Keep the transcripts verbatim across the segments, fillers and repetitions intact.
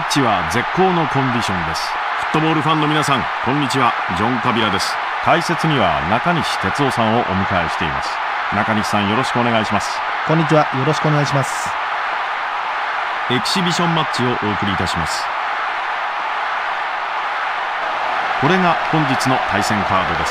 チは絶好のコンディションです。フットボールファンの皆さん、こんにちは。ジョン・カビラです。解説には中西哲夫さんをお迎えしています。中西さん、よろしくお願いします。 こんにちは、よろしくお願いします。 エキシビションマッチをお送りいたします。これが本日の対戦カードです。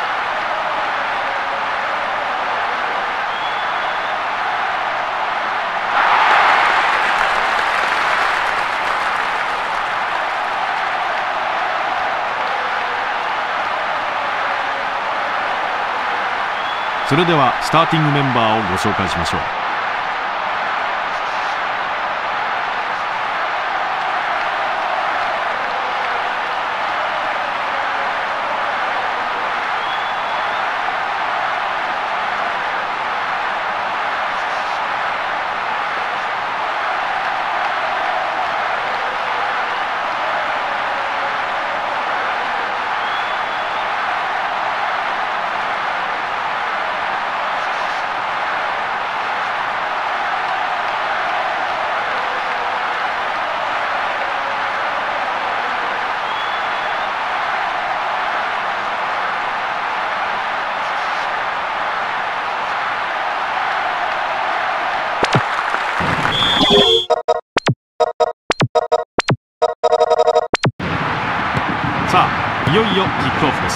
それではスターティングメンバーをご紹介しましょう。さあ、いよいよキックオフです。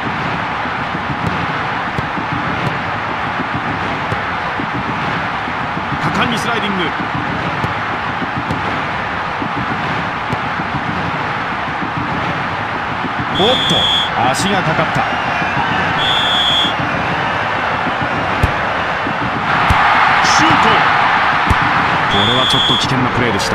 果敢にスライディング。おっと、足がかかった。シュート。これはちょっと危険なプレーでした。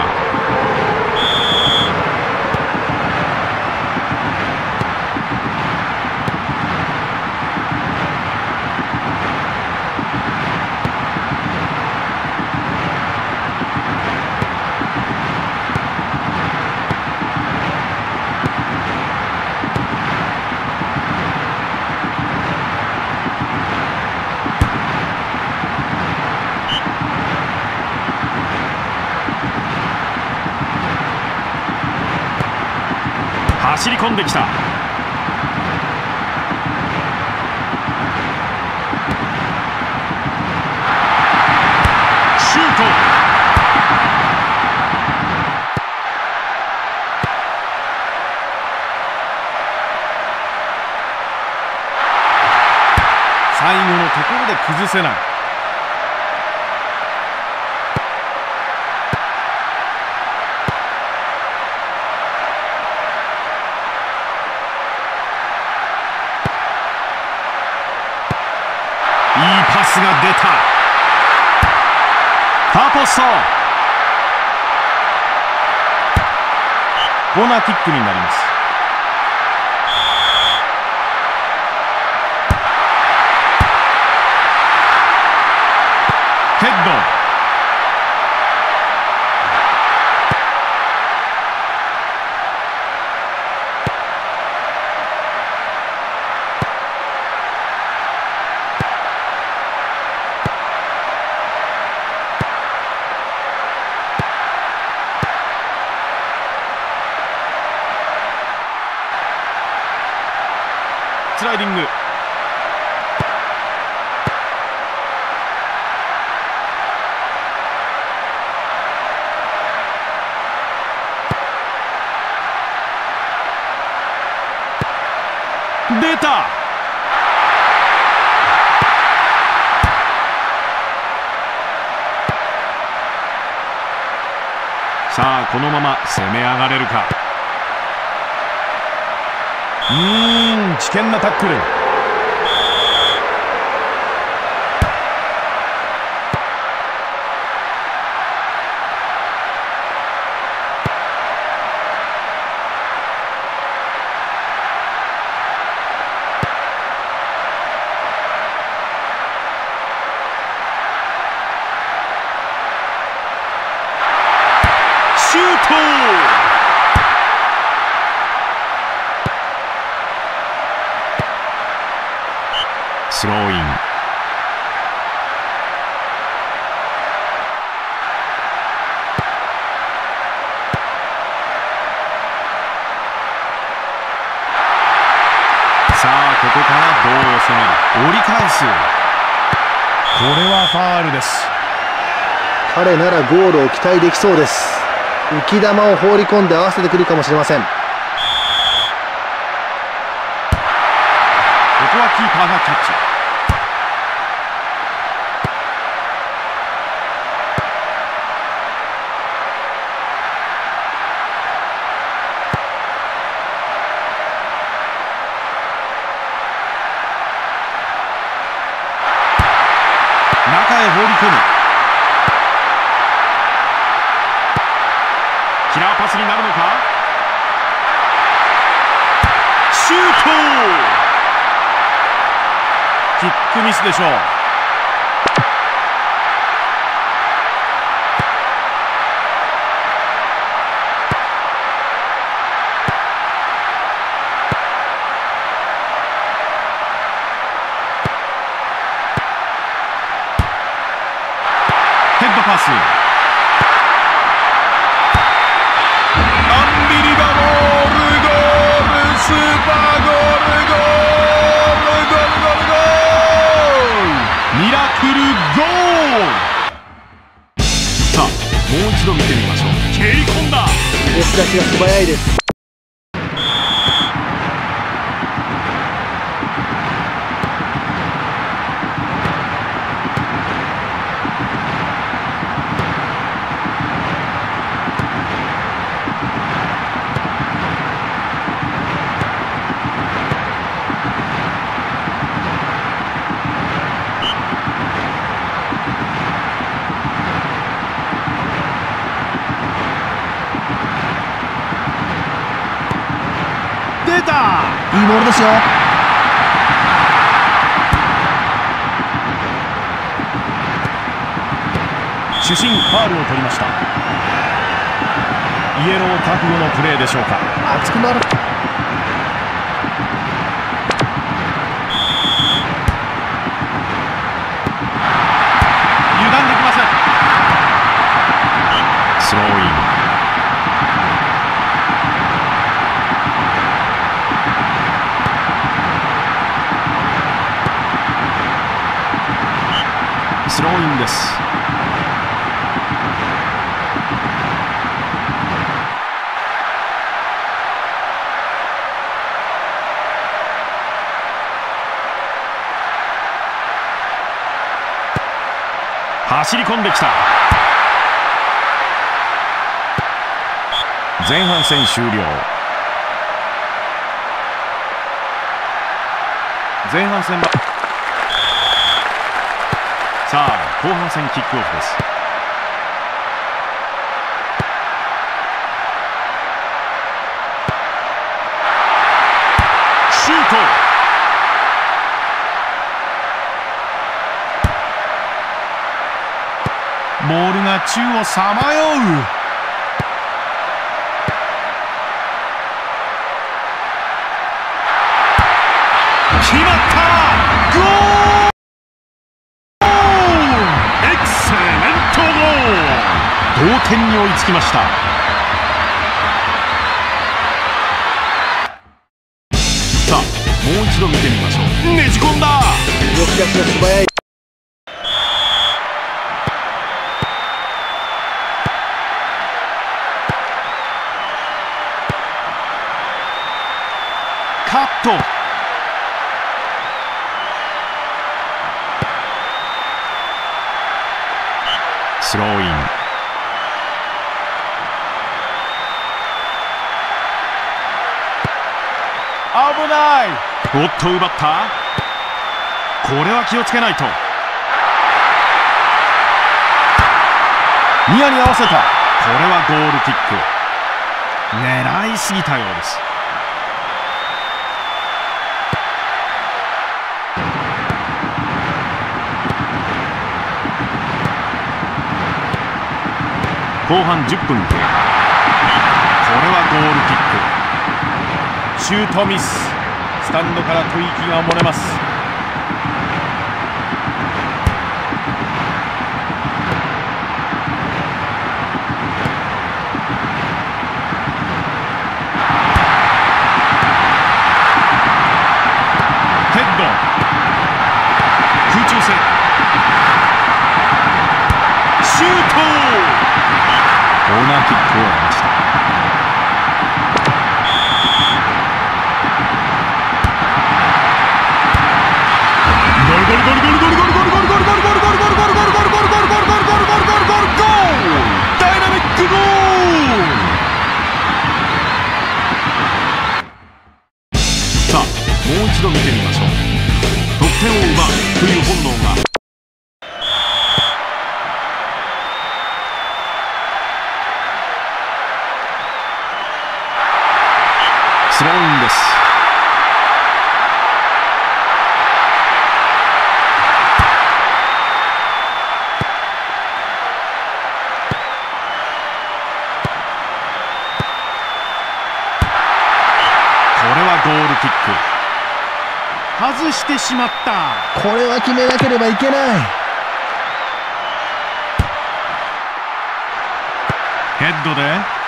走り込んできた。シュート。最後のところで崩せない。いいパスが出た。ファーポスト。コーナーキックになります。ヘッド。スライディング。出た。さあ、このまま攻め上がれるか。うーん、危険なタックル。シュート。スローイン。 さあここからどう攻める。折り返す。これはファールです。 彼ならゴールを期待できそうです。浮き球を放り込んで合わせてくるかもしれません。ここはキーパーがキャッチ。中へ放り込む。キラーパスになるのか。シュート。キックミスでしょう。ヘッドパス。アンビリバボールゴール、スーパーゴール、ゴールゴールゴールゴール、ミラクルゴール。さあもう一度見てみましょう。蹴り込んだ。 押し出しが素早いです。 出た。 いいボールですよ。 主審ファールを取りました。イエロー覚悟のプレーでしょうか。 熱くなる。 油断できません。スローイン。スローインです。走り込んできた。前半戦終了。前半戦はさあ後半戦キックオフです。シュート。ボールが宙をさまよう。決まった。ゴール。エクセレントゴール。同点に追いつきました。さあもう一度見てみましょう。ねじ込んだ。 動き出しが素早い。 カット。スローイン。危ない。おっと奪った。これは気をつけないと。ニアに合わせた。これはゴールキック。狙いすぎたようです。後半じゅっぷん経過。これはゴールキック。シュートミス。スタンドから吐息が漏れます。 もう一度見てみましょう。得点を奪うという本能が。スローインです。これはゴールキック。外してしまった。 これは決めなければいけない。 ヘッドで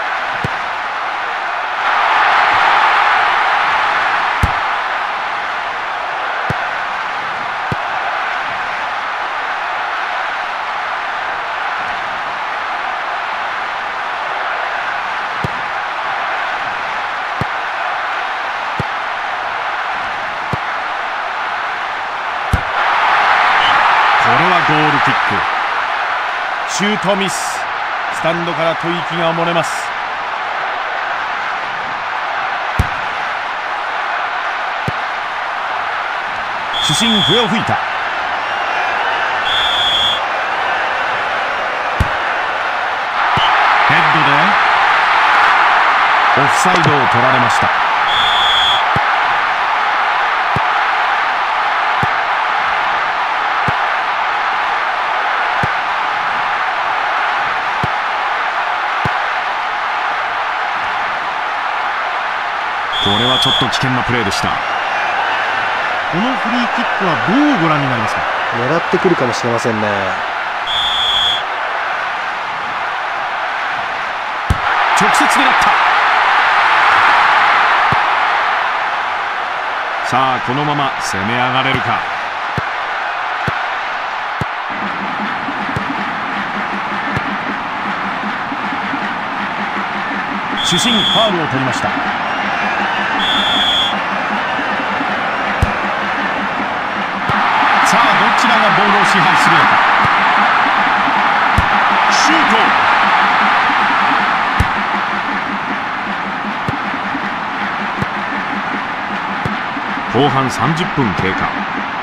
ゴールキック。シュートミス。スタンドから吐息が漏れます。主審笛を吹いた。ヘッドでオフサイドを取られました。これはちょっと危険なプレーでした。このフリーキックはどうご覧になりますか？ 狙ってくるかもしれませんね。 直接狙った。さあこのまま攻め上がれるか。主審ファウルを取りました。さあどちらがボールを支配するのか。シュート。後半さんじゅっぷん経過。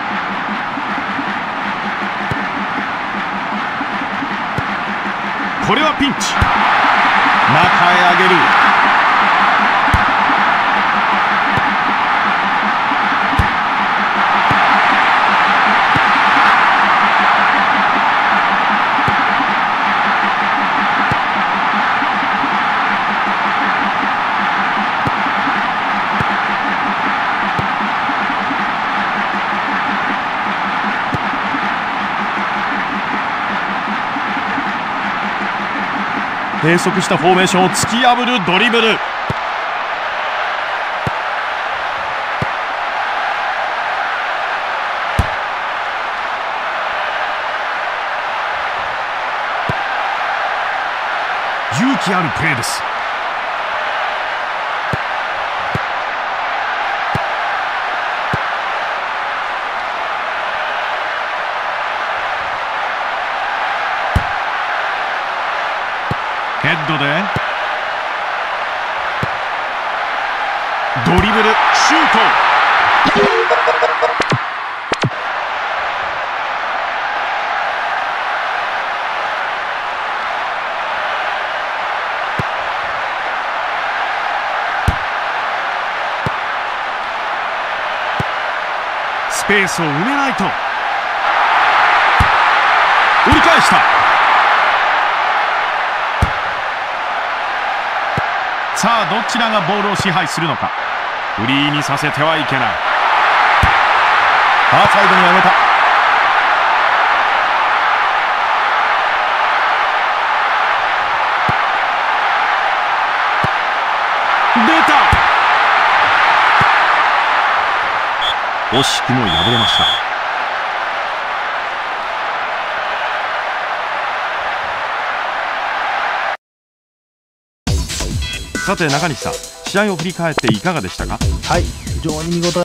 これはピンチ。中へ上げる。閉塞したフォーメーションを突き破るドリブル。勇気あるプレーです。ヘッドでドリブル、シュート。スペースを埋めないと。折り返した。さあどちらがボールを支配するのか。フリーにさせてはいけない。ファーサイドに上げた。出た。惜しくも敗れました。さて中西さん、試合を振り返っていかがでしたか？ はい、非常に見応え